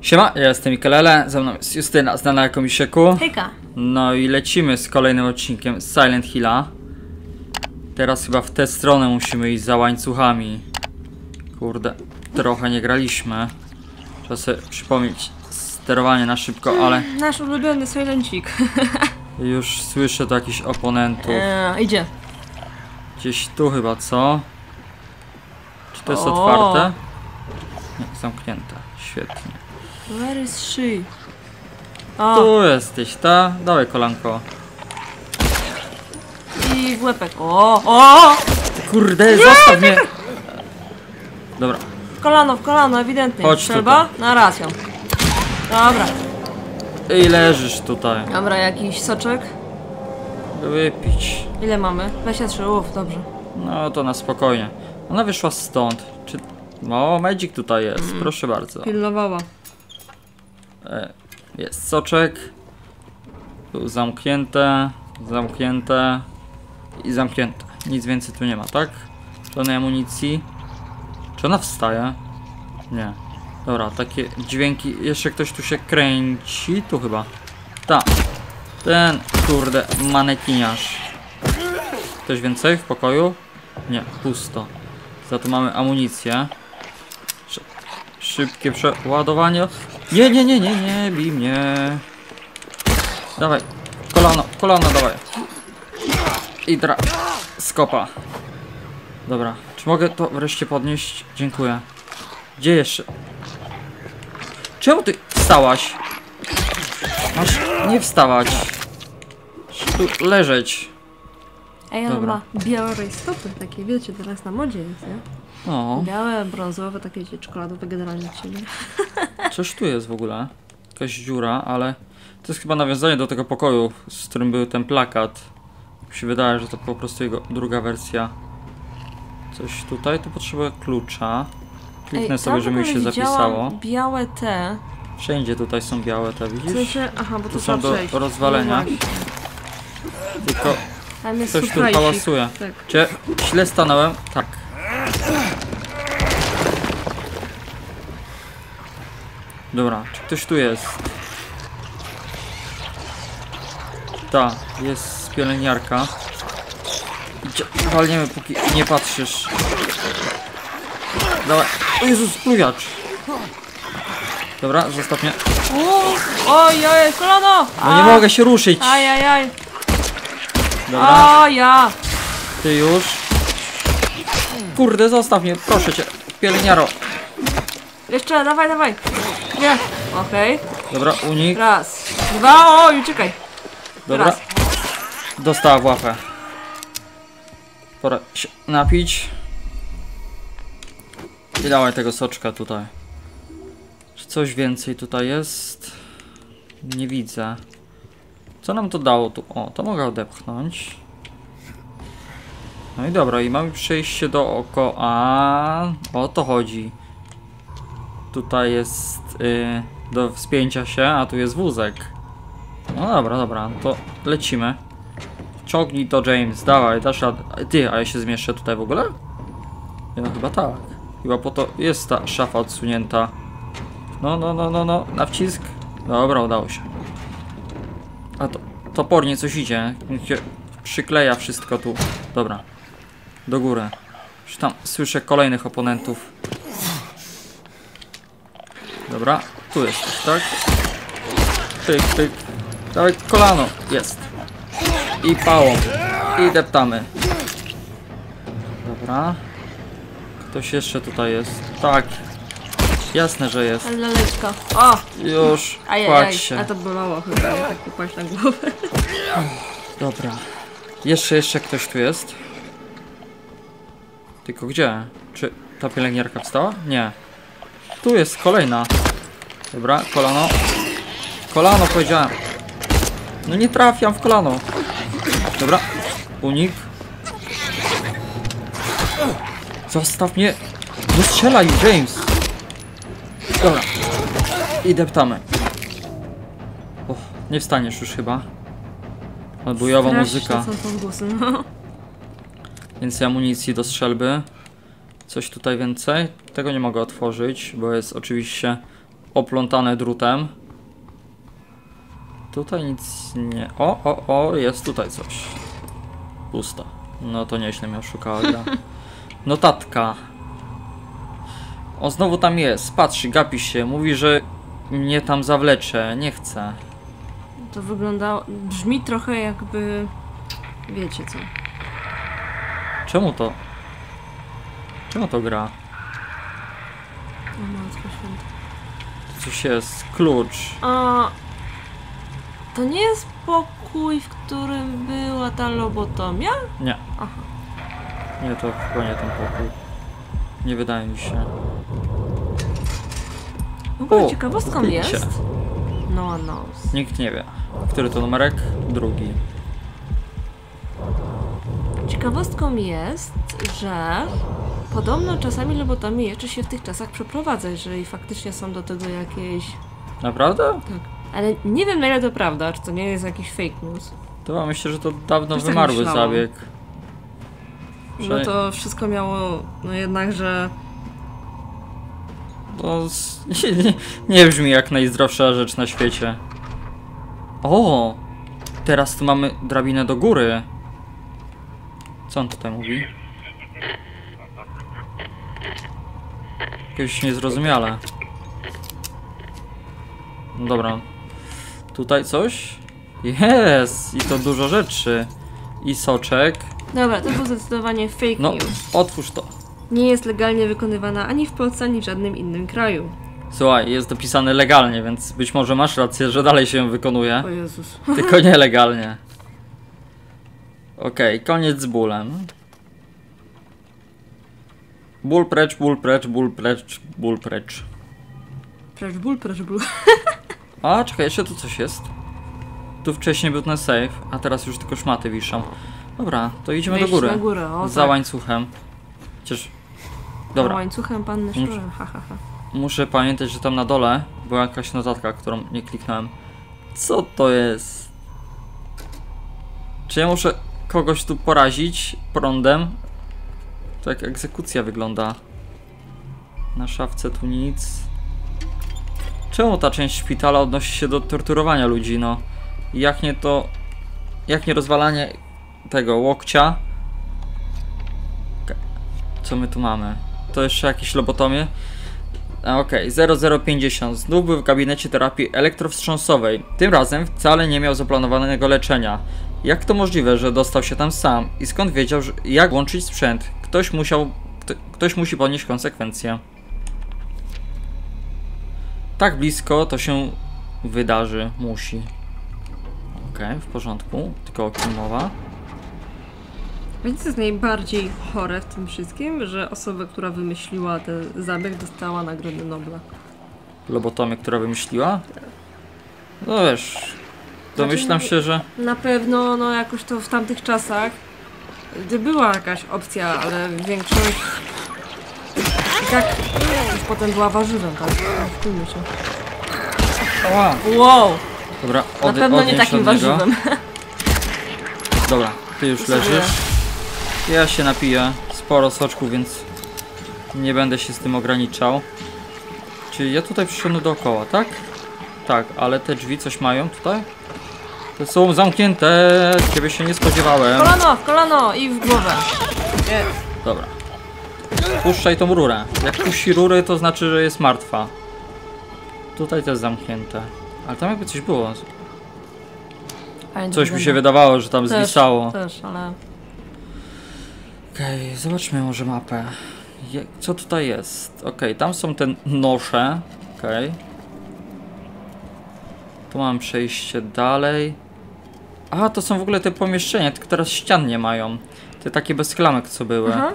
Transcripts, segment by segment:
Siema, ja jestem Mikelele, ze mną jest Justyna, znana jako Misieku. Hejka. No i lecimy z kolejnym odcinkiem z Silent Hilla. Teraz chyba w tę stronę musimy iść za łańcuchami. Kurde, trochę nie graliśmy. Trzeba sobie przypomnieć sterowanie na szybko, ale Nasz ulubiony Silencik. już słyszę tu jakichś oponentów. Idzie. Gdzieś tu chyba, co? Czy to jest O. otwarte? Nie, zamknięte. Świetnie. Where is she? O, Tu jesteś, ta? Dawaj kolanko. i w łepek. O! Kurde, zostaw mnie! Dobra, W kolano, ewidentnie. Chodź Strzelba? Na raz ją. Dobra. i leżysz tutaj. Dobra, jakiś soczek? Wypić. Ile mamy? 23, dobrze. No to na spokojnie. Ona wyszła stąd. Czy... O, Magic tutaj jest, proszę bardzo. Pilnowała. Jest soczek. Tu zamknięte, zamknięte i zamknięte. Nic więcej tu nie ma, tak? Żadnej amunicji. Czy ona wstaje? Nie. Dobra, takie dźwięki. Jeszcze ktoś tu się kręci. Tu chyba. Ta. Ten, kurde, manekiniarz. Ktoś więcej w pokoju? Nie, pusto. Za to mamy amunicję. Szybkie przeładowanie. Nie, nie, nie, nie, nie, bij mnie. Dawaj, kolano, dawaj. I skopa. Dobra, czy mogę to wreszcie podnieść? Dziękuję. Gdzie jeszcze? Czemu ty wstałaś? Masz nie wstawać. Tu leżeć. Ej, ona Dobra. ma białe rajstopy takie, wiecie, teraz na modzie jest, nie? O, Białe, brązowe, takie czekoladowe generalnie ciebie. coś tu jest w ogóle. Jakaś dziura, ale to jest chyba nawiązanie do tego pokoju, z którym był ten plakat. Mi się wydaje, że to po prostu jego druga wersja. Coś tutaj, tu potrzebuję klucza. Kliknę sobie, żeby mi się zapisało. Białe te. Wszędzie tutaj są białe te, W widzisz? sensie, aha, bo Tu to są trzeba do przejść. rozwalenia. No właśnie. Tylko Tam jest coś tu surprise. hałasuje. Tak. Czy źle stanąłem? Tak. Dobra, czy ktoś tu jest? Ta, jest pielęgniarka. Idzie, walniemy póki nie patrzysz. Dawaj. O Jezus, plujacz. Dobra, zostaw mnie. Oj, kolano! No nie mogę się ruszyć. Ajajaj! Dobra, O, ja! ty już. Kurde, zostaw mnie, proszę cię. Pielęgniaro. Jeszcze, dawaj! Nie, okej. Dobra, unik. Raz, dwa, oj, uciekaj. Dobra. Raz. Dostała w łapę. Pora się napić. I dawaj tego soczka tutaj. Czy coś więcej tutaj jest? Nie widzę. Co nam to dało tu? O, to mogę odepchnąć. No i dobra, i mamy przejście dookoła. O to chodzi. Tutaj jest do wspięcia się, a tu jest wózek. No dobra, to lecimy. Ciągnij to, James, dawaj, dasz radę. Ty, a ja się zmieszczę tutaj w ogóle? Nie, no chyba tak. Chyba po to jest ta szafa odsunięta. No, na wcisk. Dobra, udało się. A to topornie coś idzie. Niech się przykleja wszystko tu. Dobra. Do góry. Już tam słyszę kolejnych oponentów. Dobra, tu jest, tak? Pyk, pyk. Dawaj kolano. Jest. I pałą. I deptamy. Dobra. Ktoś jeszcze tutaj jest. Tak. Jasne, że jest. Laleczka. O! Już. Ajajaj, Kładź się. a to bolało chyba, nie? Tak upaść na głowę. Dobra. Jeszcze ktoś tu jest. Tylko gdzie? Czy ta pielęgniarka wstała? Nie. Tu jest kolejna. Dobra, kolano. Kolano powiedziałem. No nie trafiam w kolano. Dobra. Unik. Zostaw mnie. Nie strzelaj, James. Dobra. I deptamy. O, nie wstaniesz już chyba. Odbojowa muzyka. Są tą głosy, no. Więcej amunicji do strzelby. Coś tutaj więcej? Tego nie mogę otworzyć, bo jest oczywiście oplątane drutem. Tutaj nic nie... O, jest tutaj coś. Pusta. No to nieźle mnie oszukała gra. Notatka. On znowu tam jest, patrzy, gapi się, mówi, że mnie tam zawlecze, nie chce. To wyglądało... Brzmi trochę jakby... Wiecie co. Czemu to? Czemu to gra? O Matko Święta. To coś jest, klucz. A... To nie jest pokój, w którym była ta lobotomia? Nie. Aha. Nie, to chyba nie ten pokój. Nie wydaje mi się. W ogóle O, ciekawostką zdjęcie. jest... No one knows. Nikt nie wie. Który to numerek? Drugi. Ciekawostką jest, że podobno czasami lobotomię jeszcze się w tych czasach przeprowadza, jeżeli faktycznie są do tego jakieś... Naprawdę? Tak. Ale nie wiem na ile to prawda, czy to nie jest jakiś fake news. To ja myślę, że to dawno Też tak wymarły myślałam. zabieg. No to wszystko miało, no jednakże... To nie brzmi jak najzdrowsza rzecz na świecie. O! Teraz tu mamy drabinę do góry. Co on tutaj mówi? Jakieś niezrozumiale. No dobra. Tutaj coś? Jest! I to dużo rzeczy. I soczek. Dobra, to był zdecydowanie fake No, news. otwórz to. Nie jest legalnie wykonywana ani w Polsce, ani w żadnym innym kraju. Słuchaj, jest dopisane legalnie, więc być może masz rację, że dalej się wykonuje. O Jezus. Tylko nielegalnie. Okej, koniec z bólem. Ból precz, ból precz, ból precz, ból precz. Precz ból, precz ból. A, czekaj, jeszcze tu coś jest. Tu wcześniej był ten save, a teraz już tylko szmaty wiszą. Dobra, to idziemy do Wejść góry. na górę, o Za tak. łańcuchem. Chociaż... Za Dobra, łańcuchem panny szczurem, ha, ha, ha. muszę pamiętać, że tam na dole była jakaś notatka, którą nie kliknąłem. Co to jest? Czy ja muszę kogoś tu porazić prądem? To jak egzekucja wygląda. Na szafce tu nic. Czemu ta część szpitala odnosi się do torturowania ludzi, no? Jak nie to... Jak nie rozwalanie tego łokcia? Co my tu mamy? To jeszcze jakieś lobotomie? Okej, 0050. Znów był w gabinecie terapii elektrowstrząsowej. Tym razem wcale nie miał zaplanowanego leczenia. Jak to możliwe, że dostał się tam sam? I skąd wiedział, jak włączyć sprzęt? Ktoś musi ponieść konsekwencje. Tak blisko to się wydarzy. Musi. Okej, w porządku. Tylko o kim mowa? Wiecie, co jest najbardziej chore w tym wszystkim? Że osoba, która wymyśliła ten zabieg, dostała Nagrodę Nobla. Lobotomię, która wymyśliła? No wiesz, domyślam Znaczy, się, że... Na pewno, no jakoś to w tamtych czasach gdy była jakaś opcja, ale większość i tak już potem była warzywem, tak? Wpójmy się. Ała. Wow! Dobra, Na pewno nie odnieś takim od niego. warzywem. Dobra, ty już sobie- leżysz. Ja się napiję. Sporo soczku, więc nie będę się z tym ograniczał. Czyli ja tutaj przyszedłem dookoła, tak? Tak, ale te drzwi coś mają tutaj? Te są zamknięte, ciebie się nie spodziewałem. W kolano i w głowę. Jest. Dobra. Puszczaj tą rurę. Jak puści rury, to znaczy, że jest martwa. Tutaj też zamknięte. Ale tam jakby coś było. Coś mi się wydawało, że tam zwisało. Też, ale... Okej, zobaczmy może mapę. Co tutaj jest? Okej, tam są te nosze. Okej. Tu mam przejście dalej. A, to są w ogóle te pomieszczenia, tylko teraz ścian nie mają. Te takie bez klamek, co były. Aha.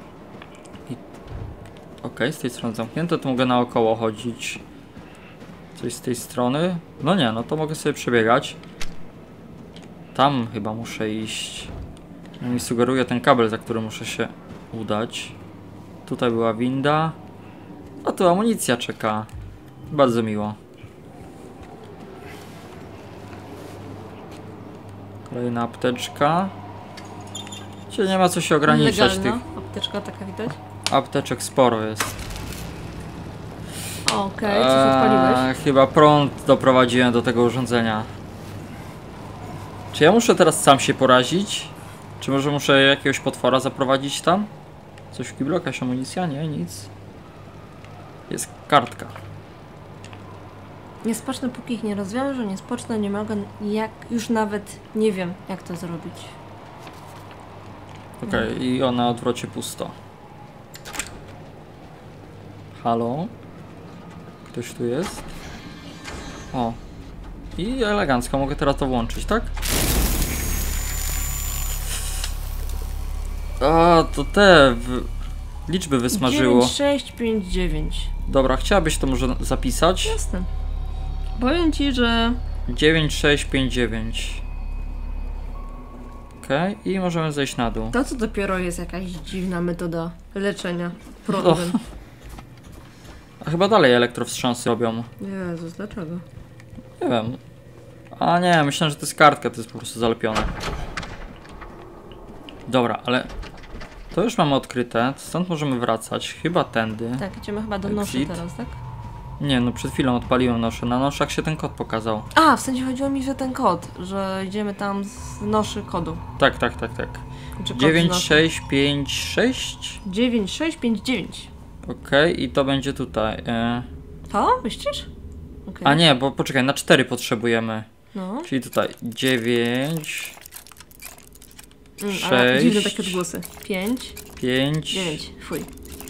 Okej, z tej strony zamknięte, to mogę naokoło chodzić. Coś z tej strony? No nie, no to mogę sobie przebiegać. Tam chyba muszę iść. No mi sugeruje ten kabel, za który muszę się udać. Tutaj była winda. A tu amunicja czeka. Bardzo miło. Kolejna apteczka. Czyli nie ma co się ograniczać tych Legalna apteczka taka widać. apteczek, sporo jest. Okej, coś odpaliłeś? Chyba prąd doprowadziłem do tego urządzenia. Czy ja muszę teraz sam się porazić? Czy może muszę jakiegoś potwora zaprowadzić tam? Coś w kiblu? Jakaś amunicja? Nie, nic. Jest kartka. Nie spocznę, póki ich nie rozwiążę, nie spocznę, nie mogę, jak już nawet nie wiem, jak to zrobić. Okej, i ona na odwrocie pusto. Halo? Ktoś tu jest? O. I elegancko, mogę teraz to włączyć, tak? A, to te liczby wysmażyło. 9659. Dobra, chciałabyś to może zapisać? Jasne. Powiem ci, że 9659. Okej, i możemy zejść na dół. to co dopiero jest jakaś dziwna metoda leczenia prądem. A chyba dalej elektrowstrząsy robią. Jezus, dlaczego? Nie wiem. A nie, myślałem, że to jest kartka, to jest po prostu zalepione. Dobra, ale to już mamy odkryte, stąd możemy wracać. Chyba tędy. Tak, idziemy chyba do noszy Exit. teraz, tak? Nie, no przed chwilą odpaliłem noszę. Na noszach się ten kod pokazał. A, w sensie chodziło mi, że ten kod, że idziemy tam z noszy kodu. Tak. Czy kod z 9656. 9659. Okej, i to będzie tutaj. To? Myślisz? Okay. A nie, bo poczekaj, na 4 potrzebujemy. No. Czyli tutaj 9, Ale 6, dziwne takie odgłosy. 5, 5. 9. Fuj.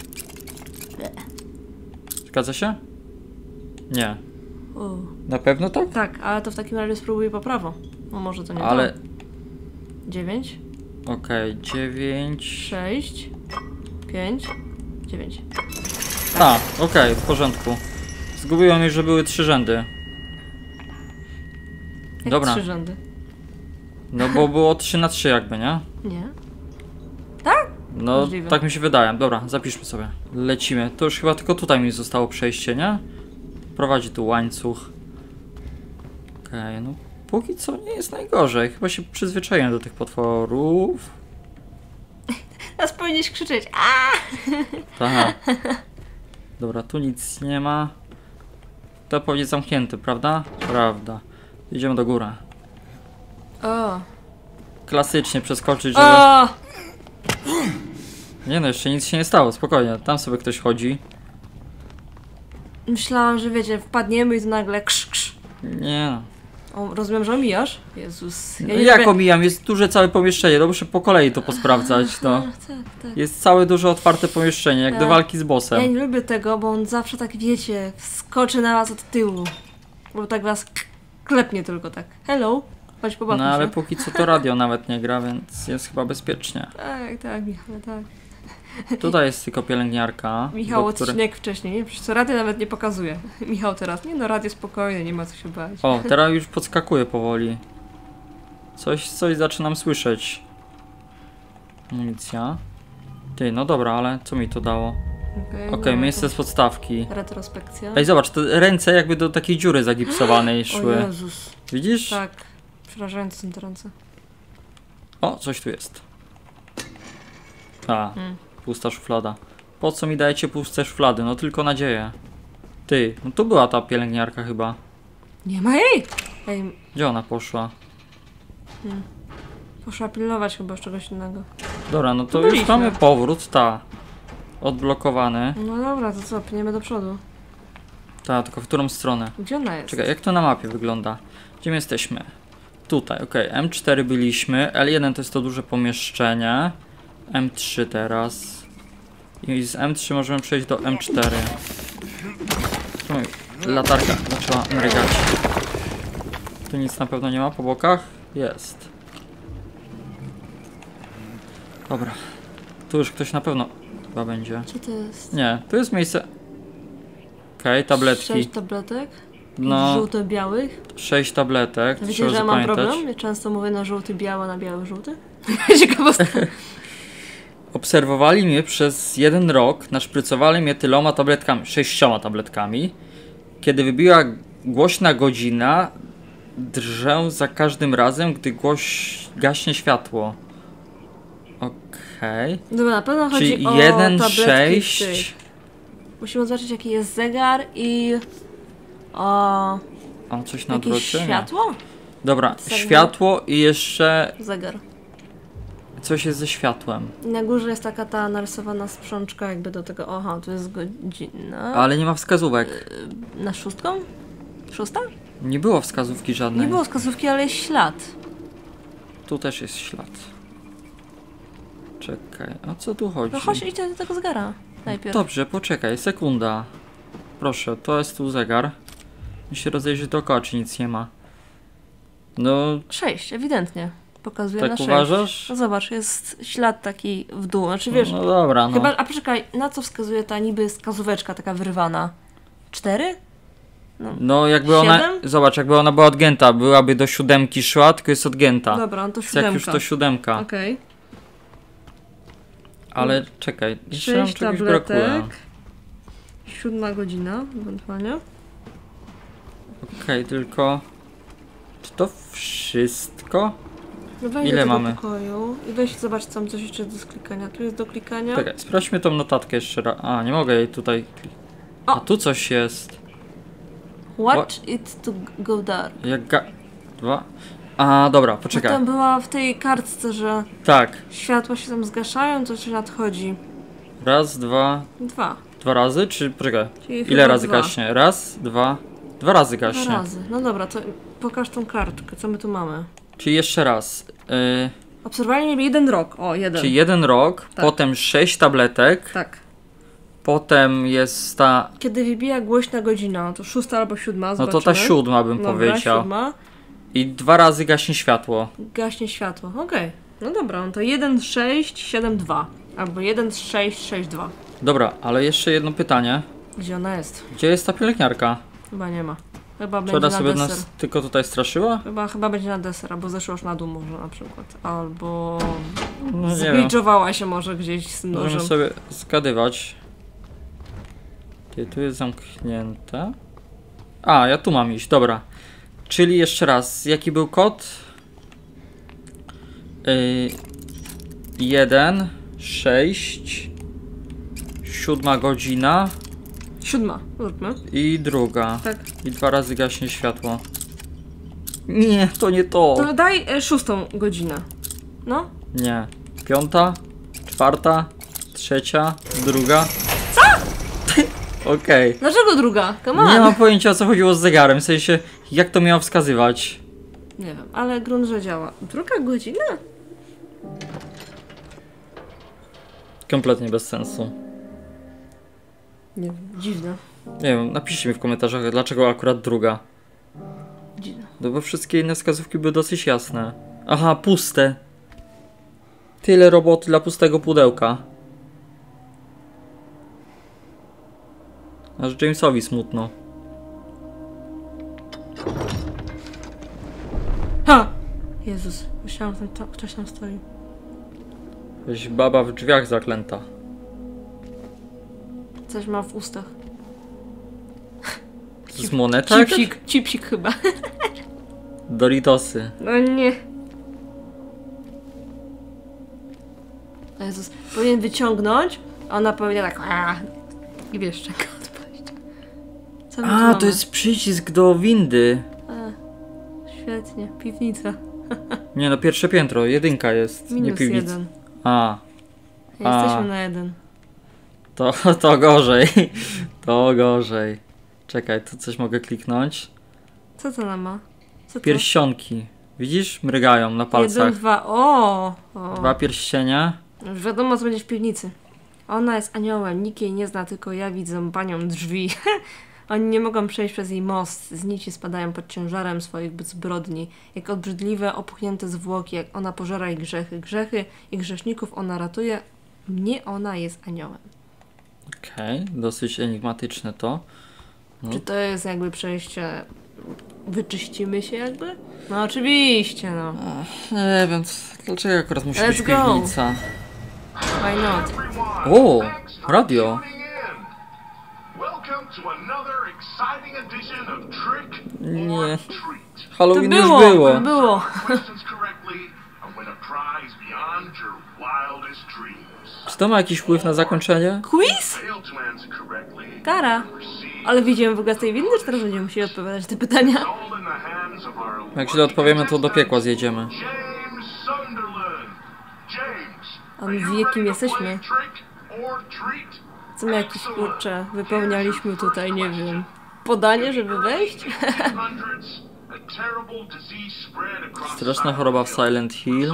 Zgadza się? Nie. U. Na pewno tak? Tak, ale to w takim razie spróbuję po prawo. No może to nie Ale. to. 9, Okej, 9. 6, 5, 9. A, okej, w porządku. Zgubiłem już, że były 3 rzędy. Jak Dobra. 3 rzędy? No bo było 3 na 3 jakby, nie? Nie. No, Możliwe. tak mi się wydaje. Dobra, zapiszmy sobie. Lecimy. To już chyba tylko tutaj mi zostało przejście, nie? Prowadzi tu łańcuch. Okej, no póki co nie jest najgorzej. Chyba się przyzwyczaiłem do tych potworów. Teraz powinieneś krzyczeć. A! Tak. Dobra, tu nic nie ma. To pewnie zamknięty, prawda? Prawda. Idziemy do góry. O! Klasycznie przeskoczyć, żeby... O! Nie no, jeszcze nic się nie stało, spokojnie. Tam sobie ktoś chodzi. Myślałam, że wiecie, wpadniemy i to nagle krz. Nie no. O, rozumiem, że omijasz? Jezus. No nie jak lubię- omijam? Jest duże całe pomieszczenie, no muszę po kolei to posprawdzać, no. Tak. Jest całe duże otwarte pomieszczenie, jak do Tak. walki z Ja bossem. nie lubię tego, bo on zawsze tak, wiecie, wskoczy na was od tyłu. Bo tak was klepnie tylko tak. Hello, chodź pobawmy No ale się. póki co to radio nawet nie gra, więc jest chyba bezpiecznie. Tak, Michał, tak. Tutaj jest tylko pielęgniarka. Michał do której- odcinek wcześniej, nie? Przecież co radio nawet nie pokazuje. Michał teraz, nie no, radio spokojnie, nie ma co się bać. O, teraz już podskakuje powoli. Coś zaczynam słyszeć. Amunicja. Ty, no dobra, ale co mi to dało? Okej, no, miejsce z podstawki. retrospekcja. Ej, zobacz, te ręce jakby do takiej dziury zagipsowanej O szły. Jezus, Widzisz? tak. Przerażające są te ręce. O, coś tu jest. A, Mm. pusta szuflada. Po co mi dajecie puste szuflady? No tylko nadzieję. Ty, no tu była ta pielęgniarka chyba. Nie ma jej! Ej, Gdzie ona poszła? poszła pilnować chyba czegoś innego. Dobra, no to Tu już byliśmy. mamy powrót, odblokowany. No dobra, to co, pniemy do przodu. Tylko w którą stronę? Gdzie ona jest? Czekaj, jak to na mapie wygląda? Gdzie my jesteśmy? Tutaj, okej, M4 byliśmy, L1 to jest to duże pomieszczenie, M3 teraz. I z M3 możemy przejść do M4. Czemu latarka zaczęła mrygać? Tu nic na pewno nie ma po bokach? Jest. Dobra. Tu już ktoś na pewno chyba będzie. Gdzie to jest? Nie, tu jest miejsce... Okej, tabletki. 6 tabletek? No, Żółto-białych? 6 tabletek, Wiecie, trzeba że ja mam zapamiętać. problem? Ja często mówię na żółty, biały, na biały, żółty. Ciekawostka. Obserwowali mnie przez 1 rok, naszprycowali mnie tyloma tabletkami, 6 tabletkami. Kiedy wybiła głośna godzina, drżę za każdym razem, gdy gaśnie światło. Okej. Dobra, na pewno chodzi Czyli o 1, tabletki 6. tych. Musimy zobaczyć, jaki jest zegar i... O... A coś na Jakieś drodze? Nie. światło? Dobra, Zegar. światło i jeszcze Zegar. coś jest ze światłem. I na górze jest taka ta narysowana sprzączka jakby do tego... Aha, tu jest godzina. Ale nie ma wskazówek. Na szóstką? Szósta? Nie było wskazówki żadnej. Nie było wskazówki, ale jest ślad. Tu też jest ślad. Czekaj, a co tu chodzi? No chodź, idź do tego zegara najpierw. Dobrze, poczekaj, sekunda. Proszę, to jest tu zegar. Muszę się rozejrzeć dookoła, czy nic nie ma. No, 6, ewidentnie. Pokazuje na tak 6. uważasz? No zobacz, jest ślad taki w dół. Znaczy wiesz, No dobra, no. chyba, a poczekaj, na co wskazuje ta niby wskazóweczka taka wyrwana? 4? No jakby ona, 7? zobacz, jakby ona była odgięta, byłaby do 7 szła, tylko jest odgięta. Dobra, no to Więc jak 7. już to 7. Okej. Ale czekaj, jeszcze nam 6 czegoś brakuje. tabletek. 7 godzina, ewentualnie. Okej, tylko... Czy to wszystko? No wejdź Ile do tego mamy? pokoju i weź zobacz, co tam coś jeszcze do sklikania. Tu jest do klikania. Czekaj, sprawdźmy tą notatkę jeszcze raz. A, nie mogę jej tutaj... O! A tu coś jest. Watch it to go dark. Jak dwa... A, dobra, poczekaj. Potem była w tej kartce, że Tak. światła się tam zgaszają, to się nadchodzi. Raz, dwa... 2. Dwa razy, czy... Poczekaj. Czyli Ile chyba razy 2. gaśnie? Raz, dwa... Dwa razy 2 gaśnie. razy. No dobra, to pokaż tą kartkę, co my tu mamy. Czyli jeszcze raz. Obserwowanie 1 rok. O, 1. Czyli 1 rok, Tak. potem 6 tabletek, Tak. potem jest ta... Kiedy wybija głośna godzina, to 6 albo 7, No zobaczymy. to ta 7 bym Dobra, powiedział. 7. I 2 razy gaśnie światło. Gaśnie światło. Okej. No dobra, no to 1, 6, 7, 2. Albo 1, 6, 6, 2. Dobra, ale jeszcze jedno pytanie. Gdzie ona jest? Gdzie jest ta pielęgniarka? Chyba nie ma. Chyba Czy będzie ona na sobie deser. nas tylko tutaj straszyła? Chyba będzie na deser, albo zeszła już na dół może na przykład. Albo No nie wiem. zgliczowała się może gdzieś z Możemy nożem. sobie zgadywać. Tu jest zamknięte. A, ja tu mam iść, dobra. Czyli jeszcze raz, jaki był kod? 1, 6, 7 godzina 7, zróbmy. i druga. Tak. I 2 razy gaśnie światło. Nie, to nie to. To daj 6 godzinę. No. Nie. 5, 4, 3, 2. Co? Okej. Dlaczego druga? Come on. Nie mam pojęcia, o co chodziło z zegarem, w sensie jak to miało wskazywać. Nie wiem, ale grunt, że działa. Druga godzina? Kompletnie bez sensu. Nie wiem, dziwne. Nie wiem, napiszcie mi w komentarzach, dlaczego akurat druga. Dziwne. No bo wszystkie inne wskazówki były dosyć jasne. Aha, puste. Tyle roboty dla pustego pudełka. Aż Jamesowi smutno. Ha! Jezus, myślałam, że tam ktoś tam stoi. Jakaś baba w drzwiach zaklęta. Coś ma w ustach. To jest moneta jakaś? Cipsik chyba. Doritosy. No nie. O Jezus, powinien wyciągnąć, a ona powinna tak i wiesz, czego odpaść. Co my tu A, mamy? to jest przycisk do windy. Świetnie, piwnica. Nie no, pierwsze piętro, jedynka jest, nie Minus piwnica. 1. A, Jesteśmy na 1. to gorzej. To gorzej. Czekaj, tu coś mogę kliknąć. Co to nam ma? Co to? Pierścionki. Widzisz? Mrygają na 1, palcach. 2, o! 2 pierścienie. Już wiadomo, co będzie w piwnicy. Ona jest aniołem, nikt jej nie zna, tylko ja widzę panią drzwi. Oni nie mogą przejść przez jej most, z nici spadają pod ciężarem swoich zbrodni. Jak obrzydliwe, opuchnięte zwłoki, jak ona pożera ich grzechy i grzeszników ona ratuje. Mnie ona jest aniołem. Okej, dosyć enigmatyczne to. No. Czy to jest jakby przejście... Wyczyścimy się jakby? No oczywiście, no. Nie wiem, dlaczego akurat musi Let's być go. piwnica? Why not? O, radio. Nie. Halloween już było. To było. Czy to ma jakiś wpływ na zakończenie? Quiz? Kara. Ale widzimy w ogóle z tej windy, czy teraz będziemy musieli odpowiadać na te pytania? Jak źle odpowiemy, to do piekła zjedziemy. A my wie, kim jesteśmy. Co my jakieś, kurcze, wypełnialiśmy tutaj, nie wiem, podanie, żeby wejść? Straszna choroba w Silent Hill.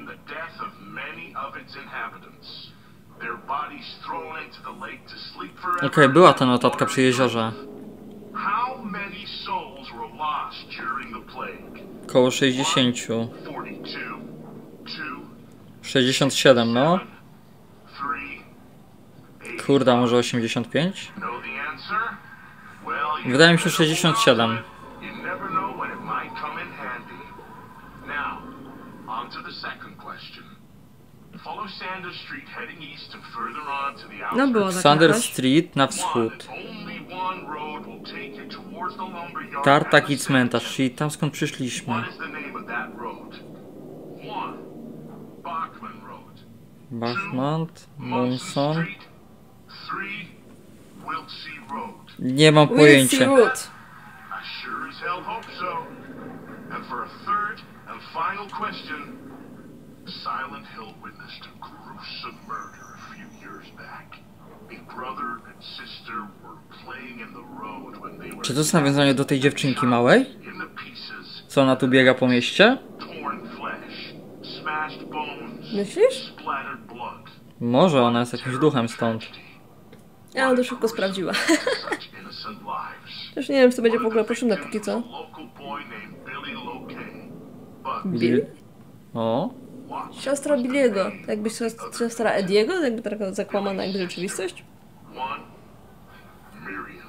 Okej, była ta notatka przy jeziorze. Koło 60. 67, no. Kurde, może 85? Wydaje mi się 67. No było tak Sander jakoś. Street na wschód. Tartak i cmentarz, czyli tam skąd przyszliśmy. Bachmont, Monson. Nie mam pojęcia. Wiltsey Road. Silent Hill witnessed a gruesome murder a few years back. A brother and sister were playing in the road when they were Czy to jest nawiązanie do tej dziewczynki małej? in the pieces, Co ona tu biega po mieście? torn flesh, smashed bones, Myślisz? splattered blood. Może ona jest jakimś duchem stąd. Ja bym to szybko sprawdziła. Such innocent lives. Też nie wiem, czy to będzie w ogóle potrzebne póki co. A local boy named Billy Locay. But Bill? O, watch. Siostra Billiego. Tak jakby siostra Ediego? Jakby taka zakłamana jakby rzeczywistość? 1. Miriam.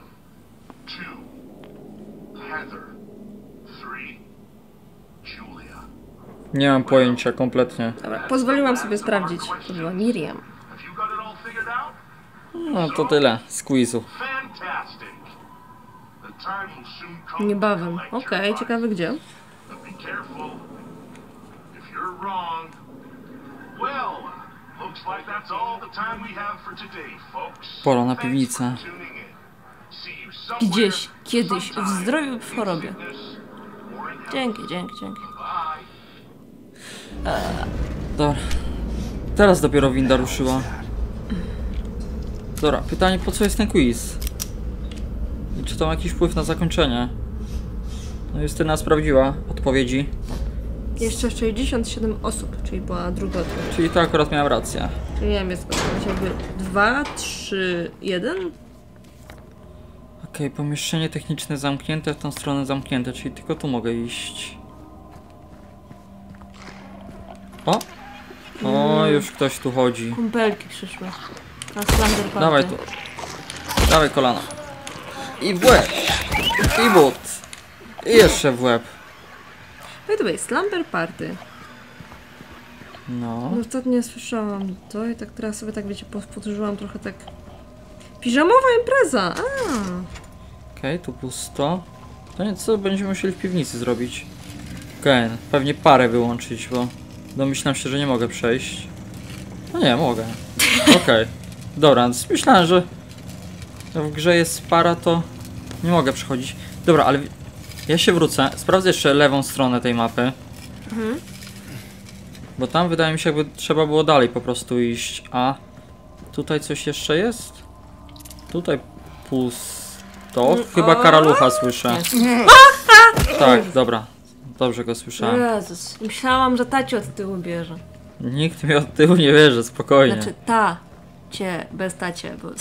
2. Heather. 3. Julia. nie mam pojęcia kompletnie. Dobra, pozwoliłam sobie sprawdzić. To była Miriam. Have you got it all figured out? No to tyle z quizu. Fantastic. The time will soon come. Niebawem. to collect Okej, your ciekawe gdzie. money. But be careful. If you're wrong, well, looks like that's all the time we have for today, folks. Pora na Thanks piwnicę. for tuning in. See you somewhere, Gdzieś, kiedyś, w sometime, zdrowiu lub w in chorobie. sickness or in health. Dzięki. Bye. Dobra. Teraz dopiero winda ruszyła. Dobra, pytanie, po co jest ten quiz? I czy to ma jakiś wpływ na zakończenie? No Justyna sprawdziła odpowiedzi. Jeszcze 67 osób, czyli była druga odpowiedź. Czyli to akurat miałem rację. Czyli nie wiem, jest odpowiedź jakby 2, 3, 1. Okej, pomieszczenie techniczne zamknięte, w tą stronę zamknięte, czyli tylko tu mogę iść. O! O, już ktoś tu chodzi. Kumpelki przyszły. Na Slender Party. Dawaj tu. Dawaj kolana. I w łeb. I but. I jeszcze w łeb. By the way, Slumber Party. No. No ostatnio słyszałam to i tak teraz sobie tak wiecie, powtórzyłam trochę tak. Piżamowa impreza! Okej, tu pusto. To nie, co będziemy musieli w piwnicy zrobić? Okej, pewnie parę wyłączyć, bo domyślam się, że nie mogę przejść. No nie, mogę. Okej. Dobra, więc myślałem, że w grze jest para, to nie mogę przechodzić. Dobra, ale ja się wrócę. Sprawdzę jeszcze lewą stronę tej mapy. Bo tam wydaje mi się, jakby trzeba było dalej po prostu iść. A tutaj coś jeszcze jest? Tutaj pusto. Chyba karalucha słyszę. Tak, dobra. Dobrze go słyszałem. Jezus, myślałam, że ta cię od tyłu bierze. Nikt mi od tyłu nie wierzy, spokojnie. Znaczy ta cię, bez tacie, bo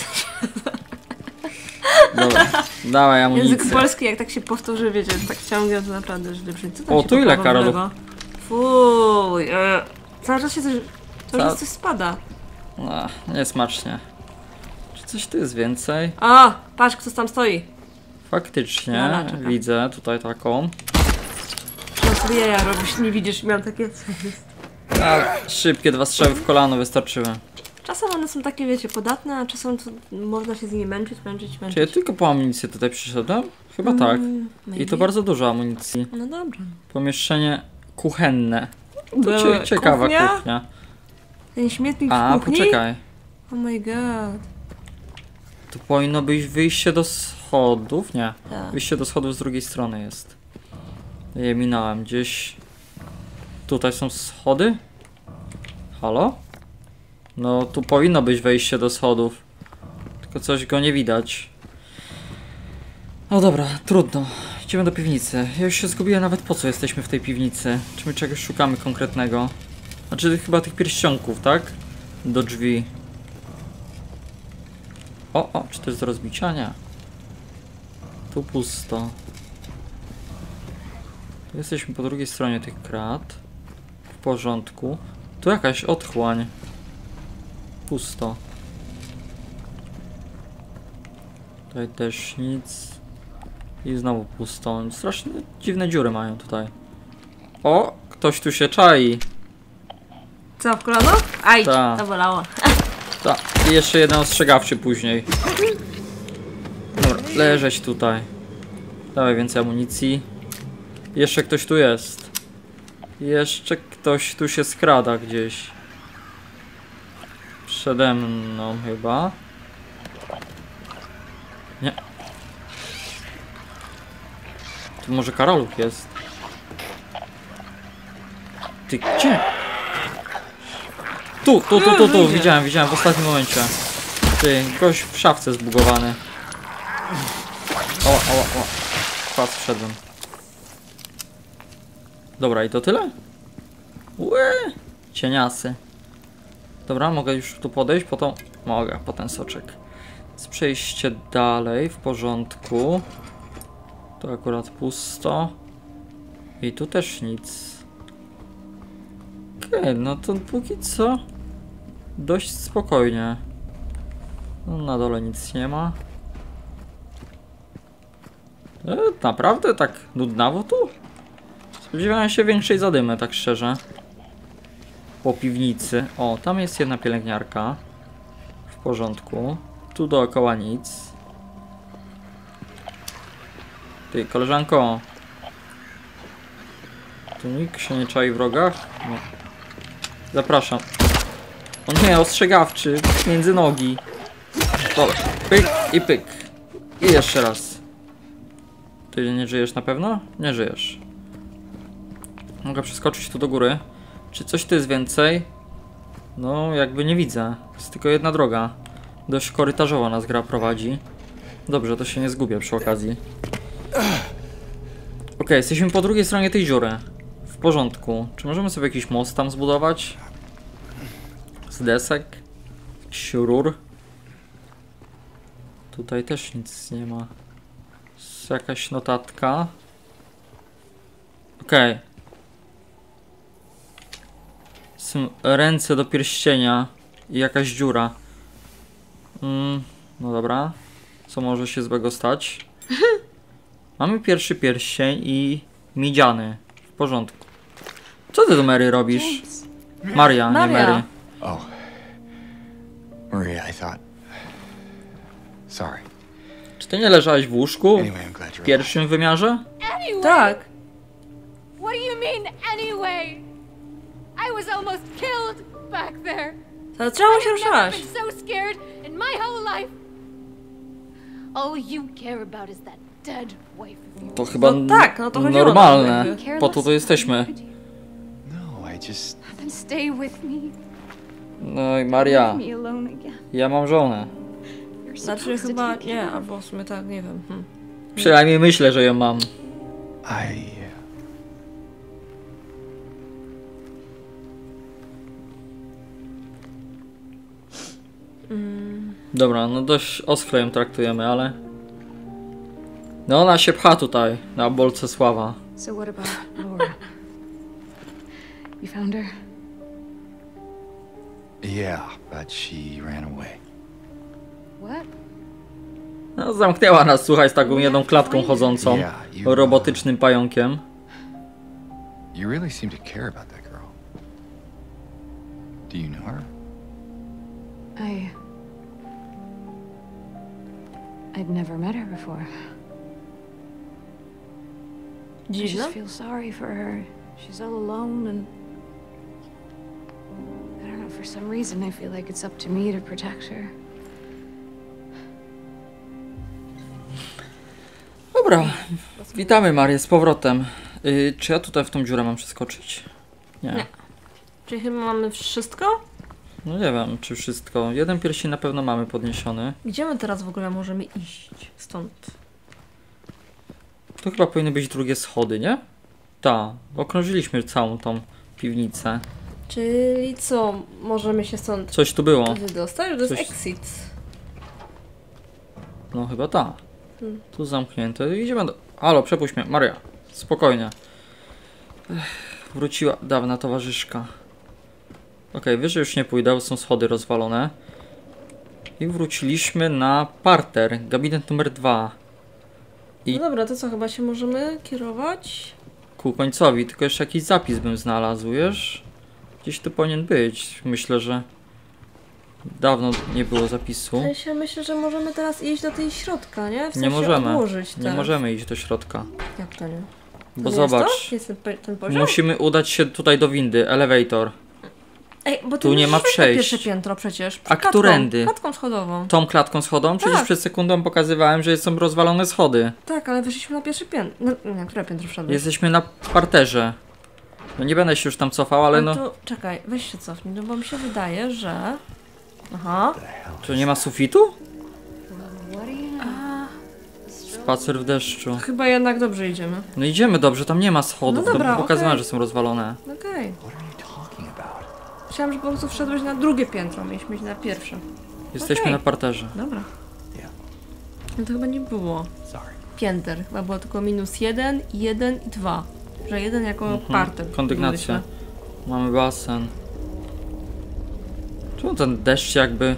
Dobra, dawaj język amunicję. polski jak tak się powtórzy, wiecie, tak ciągnie, to naprawdę źle brzmi. Co tam O, się tu ile poprawia w Karolów? lewo? Fuj, cały czas się coś, cały czas Co? coś spada. No, niesmacznie. Czy coś tu jest więcej? O, patrz, kto tam stoi. Faktycznie, Dobra, czekam. widzę tutaj taką. No sobie jaja robisz, nie widzisz, miałam takie... A, szybkie 2 strzały w kolano wystarczyły. Czasem one są takie, wiecie, podatne, a czasem to można się z nimi męczyć. Czy ja tylko po amunicję tutaj przyszedłem? Chyba tak. I to bardzo dużo amunicji. No dobra. Pomieszczenie kuchenne. To Były ciekawa kuchnia? kuchnia. Ten śmietnik A, w kuchni? poczekaj. Oh my god. Tu powinno być wyjście do schodów? Nie. Tak. Wyjście do schodów z drugiej strony jest. Je minąłem gdzieś. Tutaj są schody? Halo? No tu powinno być wejście do schodów. Tylko coś go nie widać. No dobra, trudno. Idziemy do piwnicy. Ja już się zgubiłem nawet po co jesteśmy w tej piwnicy. Czy my czegoś szukamy konkretnego? Znaczy chyba tych pierścionków, tak? Do drzwi. O, czy to jest do rozbicia? Nie. Tu pusto. Tu jesteśmy po drugiej stronie tych krat. W porządku. Tu jakaś otchłań. Pusto. Tutaj też nic. I znowu pusto. Strasznie dziwne dziury mają tutaj. O! Ktoś tu się czai. Co, w kolano? Aj, Ta. to bolało. Tak. I jeszcze jeden ostrzegawczy później. Dobra, leżeć tutaj. Dawaj więcej amunicji. Jeszcze ktoś tu jest. Jeszcze ktoś tu się skrada gdzieś. Przede mną chyba. Nie. Tu może Karoluk jest. Ty gdzie? Tu. Widziałem w ostatnim momencie. Ty, gość w szafce zbugowany. O. Pas wszedłem. Dobra, i to tyle? Łe, cieniasy. Dobra, mogę już tu podejść, mogę, po ten soczek. Więc przejście dalej, w porządku. Tu akurat pusto. I tu też nic. Okej, no to póki co dość spokojnie. No, na dole nic nie ma. Naprawdę tak nudnawo tu? Spodziewałem się większej zadymy, tak szczerze. Po piwnicy. O, tam jest jedna pielęgniarka. W porządku. Tu dookoła nic. Ty, koleżanko. Tu nikt się nie czai w rogach? Nie. Zapraszam. O nie, ostrzegawczy. Między nogi. Dobra, pyk i pyk. I jeszcze raz. Ty nie żyjesz na pewno? Nie żyjesz. Mogę przeskoczyć tu do góry. Czy coś tu jest więcej? No, jakby nie widzę. Jest tylko jedna droga. Dość korytarzowo nas gra prowadzi. Dobrze, to się nie zgubię przy okazji. Okej, jesteśmy po drugiej stronie tej dziury. W porządku. Czy możemy sobie jakiś most tam zbudować? Z desek? Jakiś rur? Tutaj też nic nie ma. Jest jakaś notatka. Okej. Są ręce do pierścienia i jakaś dziura. No dobra. Co może się złego stać? Mamy pierwszy pierścień i miedziany. W porządku. Co ty do Mary robisz? Maria, nie Maria. Mary. Oh. Maria, I thought. Sorry. Czy ty nie leżałeś w łóżku? Anyway, I'm glad W you're pierwszym wymiarze? Anyway! Tak. What do you mean, anyway? I was almost killed back there. To czemu się I've never ruszałaś? been so scared in my whole life. All you care about is that dead wife of yours. To chyba No tak, no to chodziło normalne. nam jakby. Po to tu jesteśmy. No, I just. Then stay with me. No i Maria, Leave me alone again. ja mam żonę. You're Znaczy supposed to chyba take nie, care of albo w sumie tak, nie wiem. Przynajmniej myślę, że ją mam. I. Dobra, no dość oschle ją traktujemy, ale... No ona się pcha tutaj, na bolce sława. So what about Laura? You found her? Yeah, but she ran away. What? No zamknęła nas, słuchaj, z taką jedną klatką chodzącą. Robotycznym pająkiem. You really seem to care about that girl. Do you know her? I'd never met her before. I Dziwne? just feel sorry for her. She's all alone and I don't know, for some reason I feel like it's up to me to protect her. Dobra, witamy Marię z powrotem. Czy ja tutaj w tą dziurę mam przeskoczyć? Nie. Czyli chyba mamy wszystko? No nie wiem, czy wszystko. Jeden pierścień na pewno mamy podniesiony. Gdzie my teraz w ogóle możemy iść? Stąd. Tu chyba powinny być drugie schody, nie? Tak, okrążyliśmy całą tą piwnicę. Czyli co? Możemy się stąd Coś tu było. wydostać? To jest Coś- exit. No chyba tak. Tu zamknięte. Idziemy do... Halo, przepuść mnie. Maria, spokojnie. Wróciła dawna towarzyszka. Okej, wyżej już nie pójdę, bo są schody rozwalone. I wróciliśmy na parter, gabinet numer 2. I- No dobra, to co? Chyba się możemy kierować? Ku końcowi, tylko jeszcze jakiś zapis bym znalazł, wiesz? Gdzieś tu powinien być. Myślę, że dawno nie było zapisu. Ja myślę, że możemy teraz iść do tej środka, nie? W Nie sensie możemy. odłożyć Nie teraz. możemy iść do środka. Jak to nie? Bo To nie jest to? zobacz, Jest ten poziom? musimy udać się tutaj do windy, elevator. Ej, bo Tu nie ma musisz wejść na przejść. pierwsze piętro przecież. A którędy? Klatką schodową. Tą klatką schodową? Przecież Tak. przed sekundą pokazywałem, że są rozwalone schody. Tak, ale wyszliśmy na pierwsze piętro. Na które piętro wszedłeś? Jesteśmy na parterze. No nie będę się już tam cofał, ale no... To czekaj, weź się cofnij, no bo mi się wydaje, że... Aha. Tu nie ma sufitu? What do you know? Spacer w deszczu. Chyba jednak dobrze idziemy. No idziemy dobrze, tam nie ma schodów. No dobra, to pokazywałem, okej. że są rozwalone. Okej. What are you talking about? Myślałam, że po prostu wszedłeś na drugie piętro, mieliśmy iść na pierwsze. Jesteśmy Okej. na parterze. Dobra. Yeah, No to chyba nie było sorry. pięter. Chyba było tylko -1, 1 i 2. Że 1 jako parter. Kondygnacja. Mamy basen. Czemu ten deszcz jakby...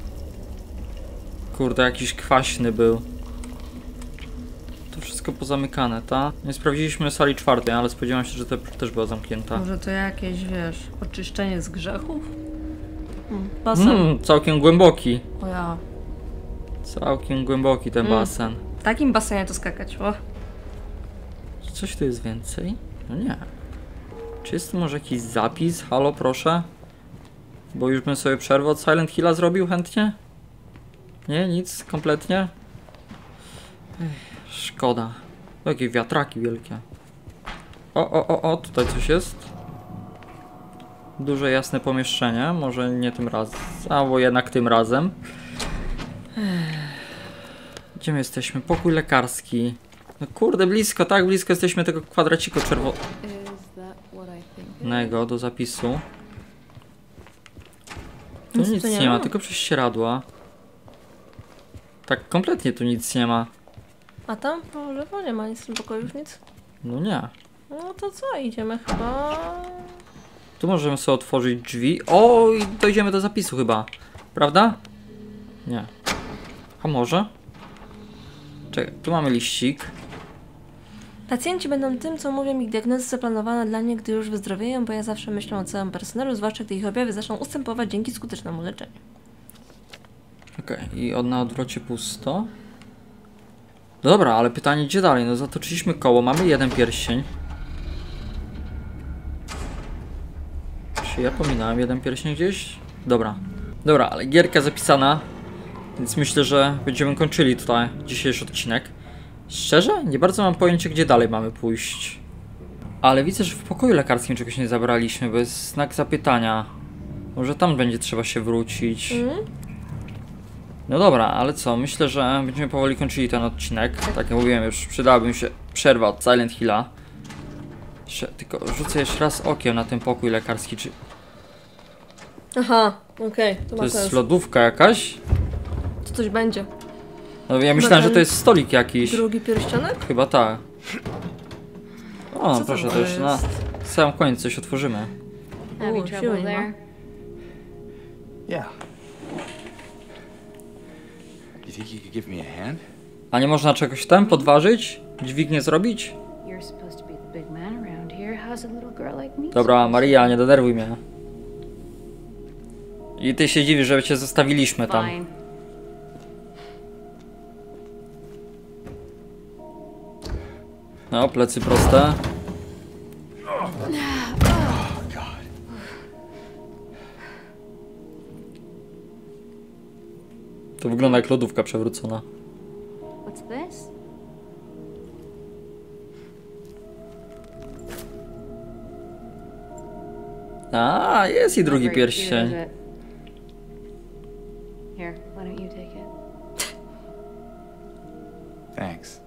Kurde, jakiś kwaśny był. To wszystko pozamykane, ta? Nie sprawdziliśmy sali 4, ale spodziewałem się, że to też była zamknięta. Może to jakieś, wiesz, oczyszczenie z grzechów? Basen. Całkiem głęboki. O ja. Całkiem głęboki ten basen. W takim basenie to skakać, o. Czy coś tu jest więcej? No nie. Czy jest tu może jakiś zapis? Halo, proszę? Bo już bym sobie przerwę od Silent Hilla zrobił chętnie? Nie, nic, kompletnie? Szkoda. Jakie wiatraki wielkie. O, tutaj coś jest. Duże, jasne pomieszczenie. Może nie tym razem, albo jednak tym razem. Gdzie my jesteśmy? Pokój lekarski. No kurde, blisko, tak blisko jesteśmy tego kwadraciku czerwonego do zapisu. Tu nic nie ma, tylko prześcieradła. Tak kompletnie tu nic nie ma. A tam po lewo nie ma nic w tym pokoju już nic? No nie. No to co, idziemy chyba... Tu możemy sobie otworzyć drzwi. O, i dojdziemy do zapisu chyba. Prawda? Nie. A może? Czekaj, tu mamy liścik. Pacjenci będą tym, co mówią, ich diagnozy zaplanowane dla nich, gdy już wyzdrowieją, bo ja zawsze myślę o całym personelu, zwłaszcza gdy ich objawy zaczną ustępować dzięki skutecznemu leczeniu. Okej, i na odwrocie pusto. Dobra, ale pytanie gdzie dalej? No zatoczyliśmy koło, mamy jeden pierścień. Czy ja pominąłem jeden pierścień gdzieś? Dobra. Dobra, ale gierka zapisana. Więc myślę, że będziemy kończyli tutaj dzisiejszy odcinek. Szczerze? Nie bardzo mam pojęcie, gdzie dalej mamy pójść. Ale widzę, że w pokoju lekarskim czegoś nie zabraliśmy, bo jest znak zapytania. Może tam będzie trzeba się wrócić. No dobra, ale co? Myślę, że będziemy powoli kończyli ten odcinek. Tak jak mówiłem, już przydałaby mi się przerwa od Silent Hilla. Tylko rzucę jeszcze raz okiem na ten pokój lekarski. Czy Aha, okej, to to ma jest sens. lodówka jakaś? To coś będzie. No, ja myślałem, że to jest stolik jakiś. Drugi pierścionek? Chyba tak. O, Co proszę, to to już na jest? sam koniec coś otworzymy. Having siły trouble nie ma. there? Yeah. You think you could give me a hand? A nie można czegoś tam podważyć? Dźwignię zrobić? You're supposed to be the big man around here. How's a little girl like me? Dobra, Maria, nie denerwuj mnie. I ty się dziwisz, że cię zostawiliśmy tam. Fine. No, plecy proste. To wygląda jak lodówka przewrócona. What's this? A, jest i drugi Oh, great. Here, pierścień. use it. Here, why don't you take it? Thanks.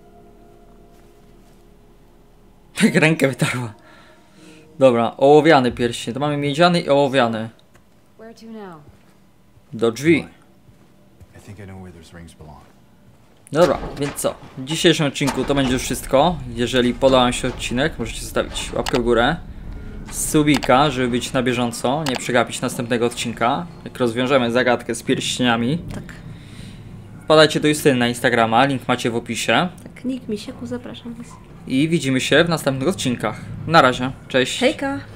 Jak rękę wytarła. Dobra, ołowiany pierścień. To mamy miedziany i ołowiany. Where to now? Do drzwi. I think I know where those rings belong. Dobra, więc co? W dzisiejszym odcinku to będzie już wszystko. Jeżeli podobał wam się odcinek, możecie zostawić łapkę w górę, subika, żeby być na bieżąco, nie przegapić następnego odcinka, jak rozwiążemy zagadkę z pierścieniami. Tak. Wpadajcie do Justyny na Instagrama, link macie w opisie. Tak, Nick Misieku, zapraszam was. I widzimy się w następnych odcinkach. Na razie, cześć. Hejka!